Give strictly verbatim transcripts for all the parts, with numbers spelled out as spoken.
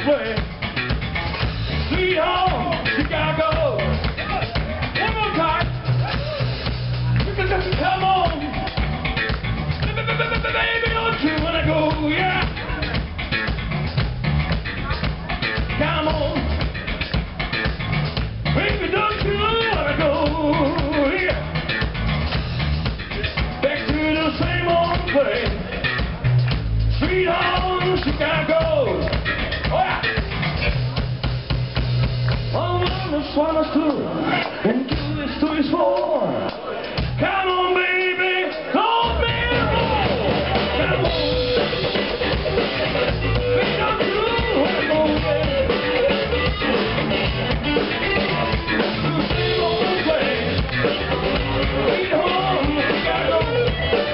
play. Sweet home, Chicago. One more time. Come on. Baby, don't you wanna go, yeah. Come on. Baby, don't you wanna go, yeah. Back to the same old place. Sweet home, Chicago. Oh, yeah. One was one is two, and two is two is four. Come on, baby, don't be alone. Come on. We don't do it all day. The same old place. Sweet home, Chicago.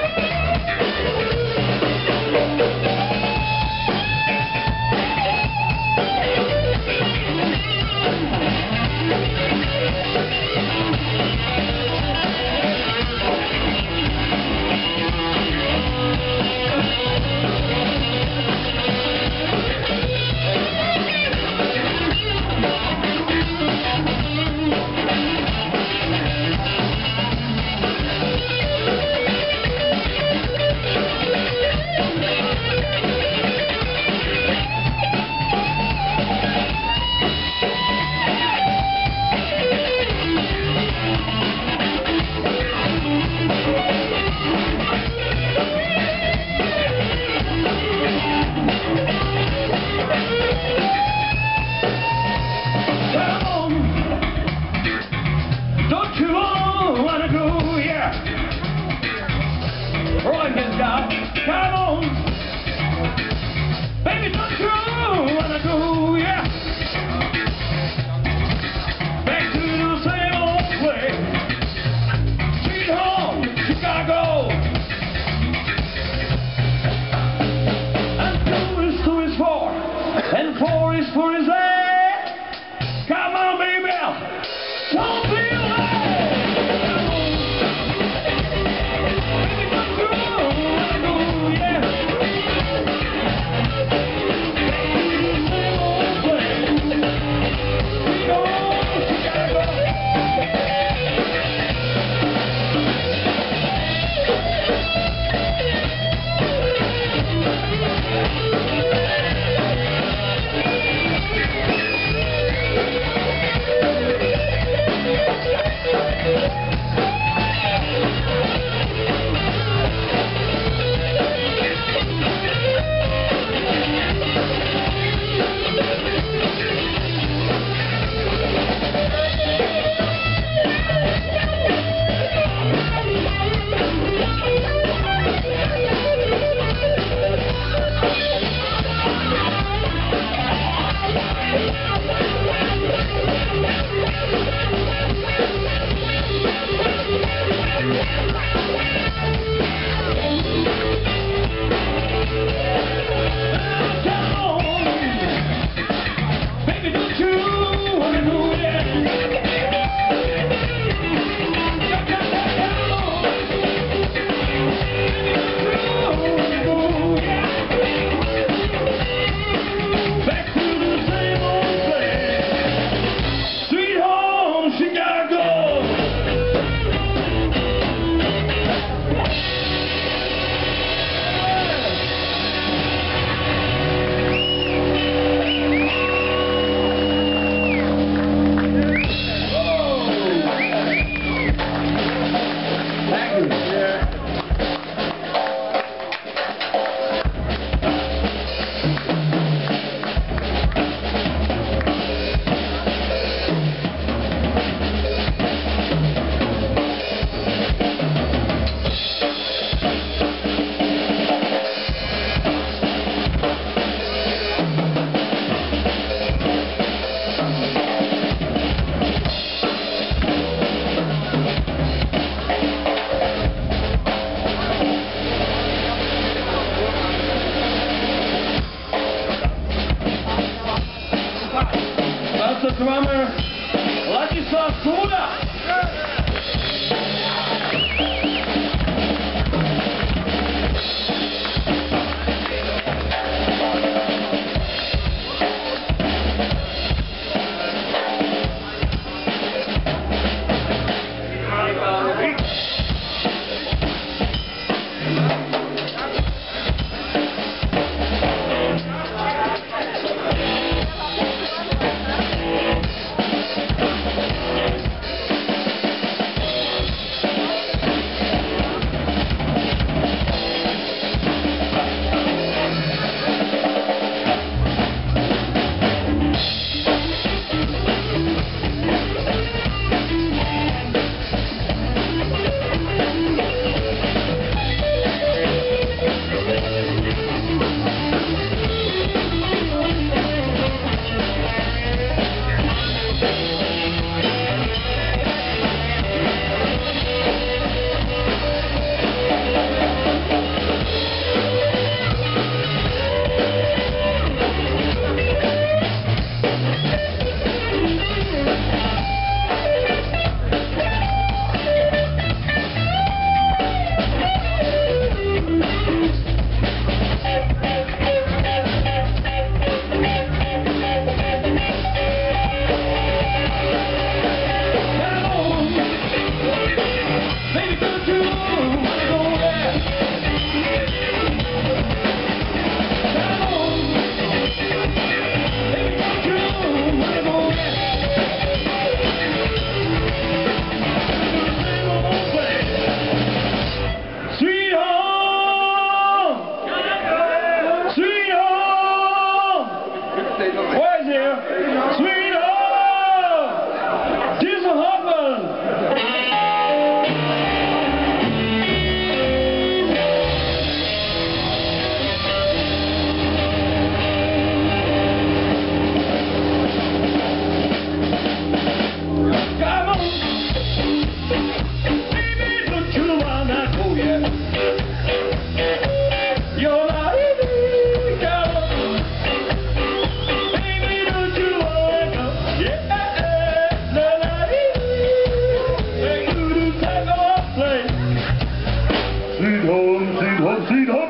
Come on, baby, don't you wanna go, yeah. Back to the same old place. Sweet home, Chicago. And two is two is four, and four is four is eight. Come on, baby, don't be That's the drummer, Ladislav Suda. sweetheart.